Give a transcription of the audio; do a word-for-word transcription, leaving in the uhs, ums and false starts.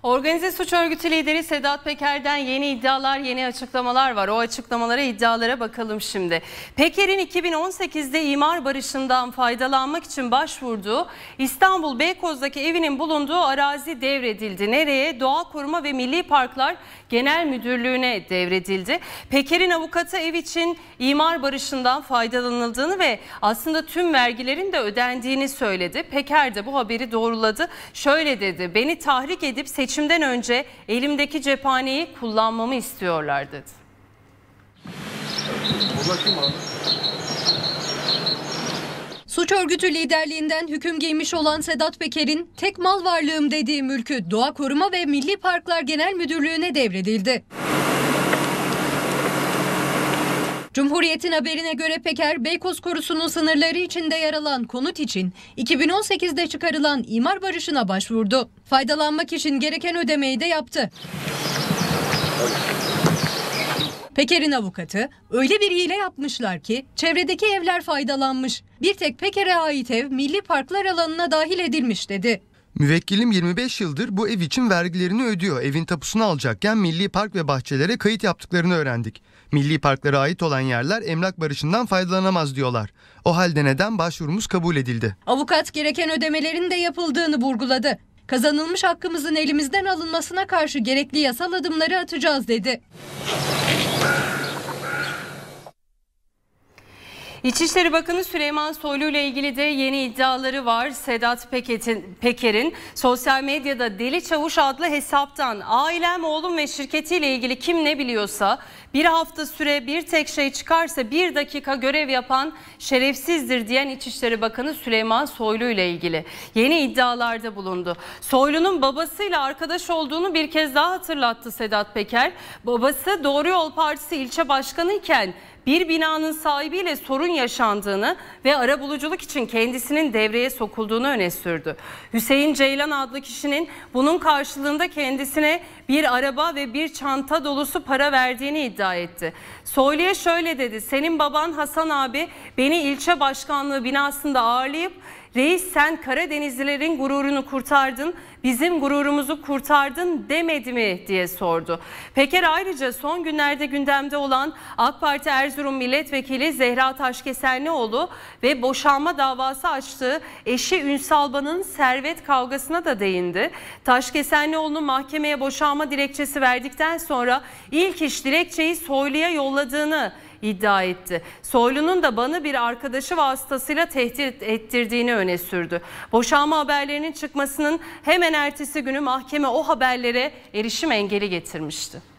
Organize suç örgütü lideri Sedat Peker'den yeni iddialar, yeni açıklamalar var. O açıklamalara, iddialara bakalım şimdi. Peker'in iki bin on sekizde imar barışından faydalanmak için başvurduğu İstanbul Beykoz'daki evinin bulunduğu arazi devredildi. Nereye? Doğa Koruma ve Milli Parklar Genel Müdürlüğü'ne devredildi. Peker'in avukatı ev için imar barışından faydalanıldığını ve aslında tüm vergilerin de ödendiğini söyledi. Peker de bu haberi doğruladı. Şöyle dedi: "Beni tahrik edip seçimden önce elimdeki cephaneyi kullanmamı istiyorlar" dedi. Suç örgütü liderliğinden hüküm giymiş olan Sedat Peker'in tek mal varlığım dediği mülkü Doğa Koruma ve Milli Parklar Genel Müdürlüğü'ne devredildi. Cumhuriyet'in haberine göre Peker, Beykoz Korusu'nun sınırları içinde yer alan konut için iki bin on sekizde çıkarılan imar barışına başvurdu. Faydalanmak için gereken ödemeyi de yaptı. Peker'in avukatı, öyle bir hile yapmışlar ki çevredeki evler faydalanmış. Bir tek Peker'e ait ev milli parklar alanına dahil edilmiş dedi. Müvekkilim yirmi beş yıldır bu ev için vergilerini ödüyor. Evin tapusunu alacakken milli park ve bahçelere kayıt yaptıklarını öğrendik. Milli parklara ait olan yerler emlak barışından faydalanamaz diyorlar. O halde neden başvurumuz kabul edildi? Avukat gereken ödemelerin de yapıldığını vurguladı. Kazanılmış hakkımızın elimizden alınmasına karşı gerekli yasal adımları atacağız dedi. İçişleri Bakanı Süleyman Soylu ile ilgili de yeni iddiaları var. Sedat Peker'in sosyal medyada Deli Çavuş adlı hesaptan ailem, oğlum ve şirketiyle ilgili kim ne biliyorsa bir hafta süre bir tek şey çıkarsa bir dakika görev yapan şerefsizdir diyen İçişleri Bakanı Süleyman Soylu ile ilgili yeni iddialarda bulundu. Soylu'nun babasıyla arkadaş olduğunu bir kez daha hatırlattı Sedat Peker. Babası Doğru Yol Partisi ilçe başkanı iken bir binanın sahibiyle sorun yaşandığını ve arabuluculuk için kendisinin devreye sokulduğunu öne sürdü. Hüseyin Ceylan adlı kişinin bunun karşılığında kendisine bir araba ve bir çanta dolusu para verdiğini iddia etti. Soylu'ya şöyle dedi: "Senin baban Hasan abi beni ilçe başkanlığı binasında ağırlayıp 'Reis, sen Karadenizlilerin gururunu kurtardın, bizim gururumuzu kurtardın' demedi mi?" diye sordu. Peker ayrıca son günlerde gündemde olan AK Parti Erzurum Milletvekili Zehra Taşkesenlioğlu ve boşanma davası açtığı eşi Ünsalban'ın servet kavgasına da değindi. Taşkesenlioğlu'nun mahkemeye boşanma dilekçesi verdikten sonra ilk iş dilekçeyi Soylu'ya yolladığını iddia etti. Soylu'nun da Ban'ı bir arkadaşı vasıtasıyla tehdit ettirdiğini öne sürdü. Boşanma haberlerinin çıkmasının hemen ertesi günü mahkeme o haberlere erişim engeli getirmişti.